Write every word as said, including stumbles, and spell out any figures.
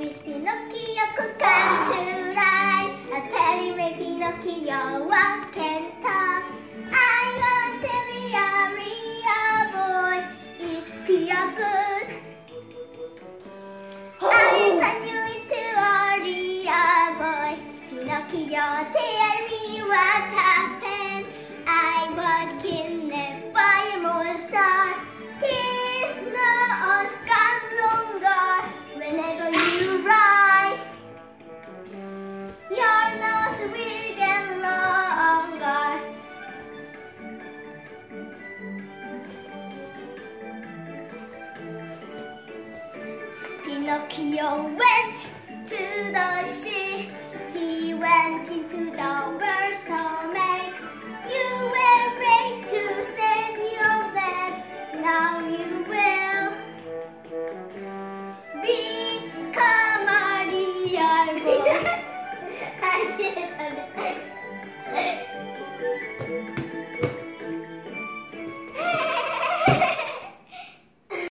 wish Pinocchio could come to life. A penny made Pinocchio walk and talk. I want to be a real boy if you're good. I will turn you into a real boy. Pinocchio, tell me what happened. I was kidnapped by a monster. His nose got longer whenever you ride. Your nose will get longer. Pinocchio went to the sea. He went into the world's stomach. You were brave to save your dad. Now you will become a real boy. I did it.